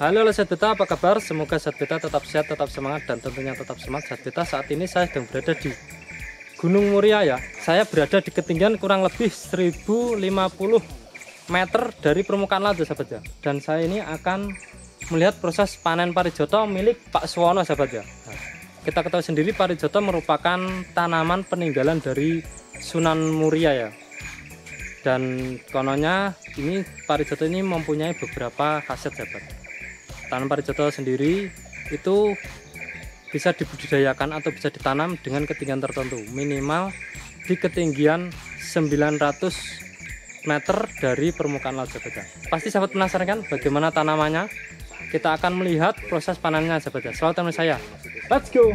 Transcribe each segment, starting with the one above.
Halo Sobat Beta, apa kabar? Semoga Sobat Beta tetap sehat, tetap semangat, dan tentunya tetap semangat. Sobat Beta, saat ini saya sedang berada di Gunung Muria ya. Saya berada di ketinggian kurang lebih 1050 meter dari permukaan laut sahabat ya. Dan saya ini akan melihat proses panen parijoto milik Pak Suwono sahabat ya. Nah, kita ketahui sendiri parijoto merupakan tanaman peninggalan dari Sunan Muria ya. Dan kononnya ini parijoto ini mempunyai beberapa khasiat sahabat. Tanaman parijoto sendiri itu bisa dibudidayakan atau bisa ditanam dengan ketinggian tertentu, minimal di ketinggian 900 meter dari permukaan laut sahabat. Pasti sahabat penasaran kan bagaimana tanamannya? Kita akan melihat proses panennya sahabat. Selamat teman saya. Let's go.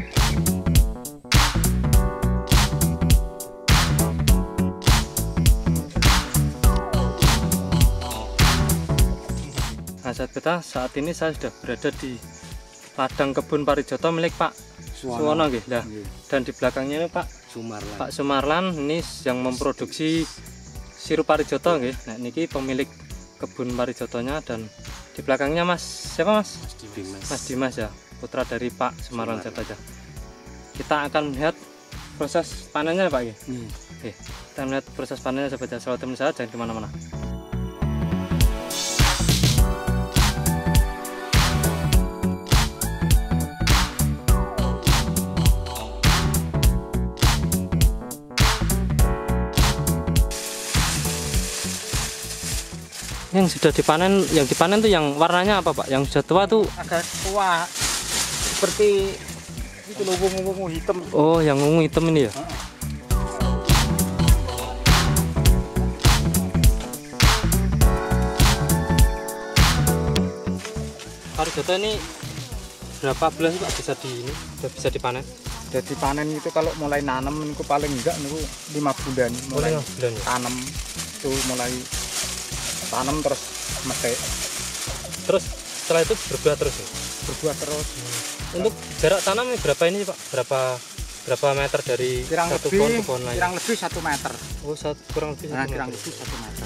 Nah sahabat Beta, saat ini saya sudah berada di ladang kebun parijoto milik Pak Suwono nah, dan di belakangnya ini Pak Sumarlan ini yang memproduksi sirup parijoto nggih. Nah niki pemilik kebun parijotonya, dan di belakangnya Mas siapa Mas? Mas Dimas ya, putra dari Pak Sumarlan saja. Kita akan melihat proses panennya Pak ya. Oke, kita melihat proses panennya sahabat. Selamat teman saya, jangan kemana-mana. Yang sudah dipanen, yang dipanen tuh yang warnanya apa Pak? Yang sudah tua tuh agak tua, seperti itu loh, ungu hitam. Oh, yang ungu hitam ini ya. Parijoto ini berapa bulan sih Pak bisa bisa dipanen? Jadi panen itu kalau mulai nanam itu paling enggak niku 5 bulan. Mulai 5 bulan ya? Tanam itu mulai tanam terus metik. Terus setelah itu berbuah terus ya? Berbuah terus. Untuk jarak tanam ini berapa ini Pak? Berapa meter dari satu pohon ke pohon lain? Kurang lebih 1 meter. Oh, kurang lebih 1 meter. Kurang lebih 1 meter.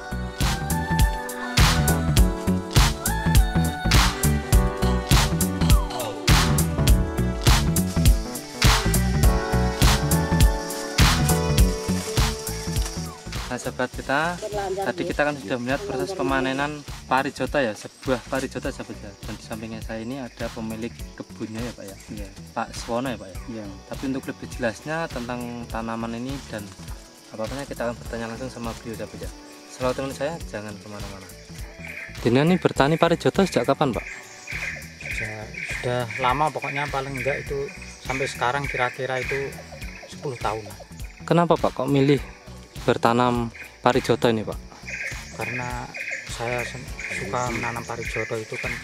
Nah sahabat kita, tadi kita kan sudah melihat proses pemanenan parijoto ya, sebuah parijoto sahabat ya. Dan di sampingnya saya ini ada pemilik kebunnya ya Pak ya, Pak Suwono ya Pak ya. Tapi untuk lebih jelasnya tentang tanaman ini dan apa-apanya kita akan bertanya langsung sama beliau sahabat ya. Selalu teman saya, jangan kemana-mana. Dina ini bertani parijoto sejak kapan Pak? Sudah lama, pokoknya paling enggak itu sampai sekarang kira-kira itu 10 tahun. Kenapa Pak kok milih bertanam parijoto ini Pak? Karena saya suka menanam parijoto itu kan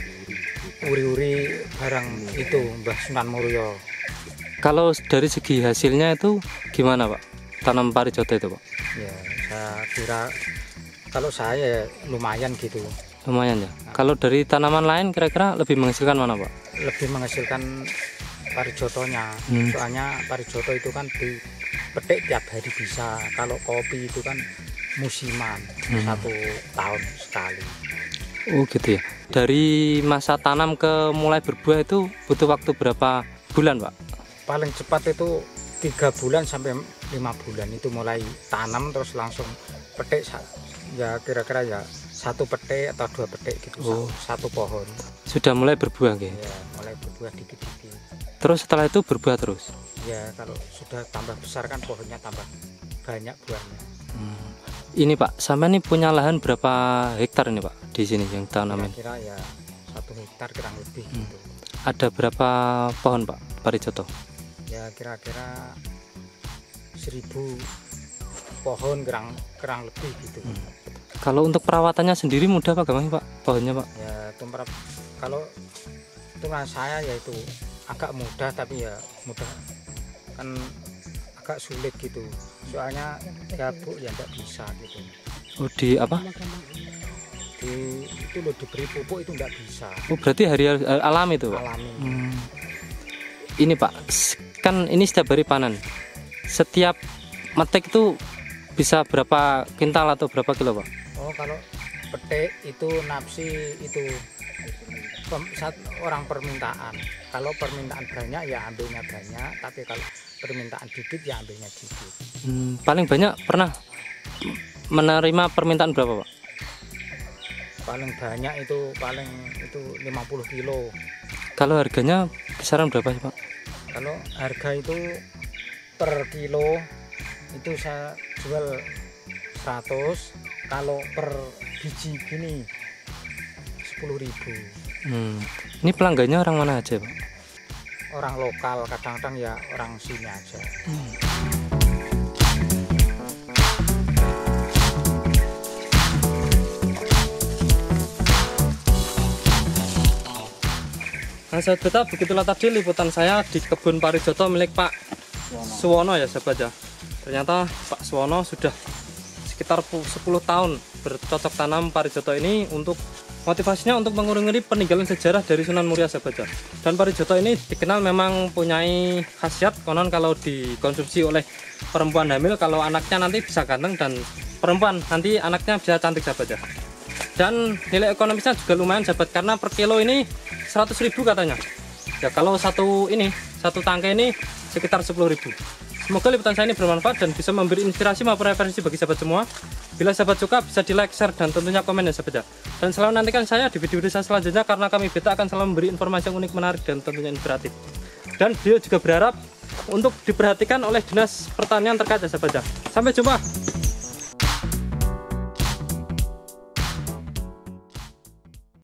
uri-uri barang itu Mbah Sunan Muria. Kalau dari segi hasilnya itu gimana Pak tanam parijoto itu Pak? Ya saya kira kalau saya lumayan gitu. Lumayan ya. Nah, kalau dari tanaman lain kira-kira lebih menghasilkan mana Pak? Lebih menghasilkan parijotonya. Soalnya parijoto itu kan dipetik tiap hari bisa. Kalau kopi itu kan musiman, 1 tahun sekali. Oh gitu ya. Dari masa tanam ke mulai berbuah itu butuh waktu berapa bulan Pak? Paling cepat itu 3 bulan sampai 5 bulan itu mulai tanam terus langsung petik. Ya kira-kira ya 1 petik atau 2 petik gitu. 1 pohon. Sudah mulai berbuah gitu? Ya mulai berbuah dikit-dikit. Terus setelah itu berbuah terus? Ya kalau sudah tambah besar kan pohonnya tambah banyak buahnya. Ini Pak, sampai ini punya lahan berapa hektar ini Pak di sini yang tanamin? Kira-kira ya 1 hektar kurang lebih gitu. Ada berapa pohon Pak parijoto? Ya kira-kira 1000 pohon kurang lebih gitu. Kalau untuk perawatannya sendiri mudah Pak, gampang Pak pohonnya Pak? Ya kalau hitungan saya yaitu agak mudah, tapi ya mudah kan agak sulit gitu. Soalnya gabuk ya enggak bisa gitu. Oh di apa? Itu loh diberi pupuk itu enggak bisa. Oh berarti alami itu Pak? Alami. Ini Pak, kan ini setiap hari panen. Setiap metik itu bisa berapa kintal atau berapa kilo Pak? Oh kalau petik itu napsi itu orang permintaan. Kalau permintaan banyak ya ambilnya banyak, tapi kalau permintaan dikit ya ambilnya dikit. Paling banyak pernah menerima permintaan berapa, Pak? Paling banyak itu 50 kilo. Kalau harganya kisaran berapa sih, Pak? Kalau harga itu per kilo itu saya jual 100, kalau per biji gini 10.000. Ini pelanggannya orang mana aja, Pak? Orang lokal, kadang-kadang ya orang sini aja. Nah, sahabat beta, begitulah tadi liputan saya di kebun parijoto milik Pak Suwono ya, sahabat ya. Ternyata Pak Suwono sudah sekitar 10 tahun bercocok tanam parijoto ini, untuk motivasinya untuk mengurangi peninggalan sejarah dari Sunan Muria, sahabat ya. Dan parijoto ini dikenal memang punyai khasiat, konon kalau dikonsumsi oleh perempuan hamil, kalau anaknya nanti bisa ganteng, dan perempuan nanti anaknya bisa cantik, sahabat ya. Dan nilai ekonomisnya juga lumayan, sahabat, karena per kilo ini 100.000 katanya. Ya kalau satu tangkai ini sekitar 10.000. Semoga liputan saya ini bermanfaat dan bisa memberi inspirasi maupun referensi bagi sahabat semua. Bila sahabat suka bisa di like, share, dan tentunya komen ya, sahabat ya. Dan selalu nantikan saya di video-video saya selanjutnya, karena kami Beta akan selalu memberi informasi yang unik, menarik, dan tentunya inspiratif. Dan beliau juga berharap untuk diperhatikan oleh Dinas Pertanian terkait ya, sahabat ya. Sampai jumpa.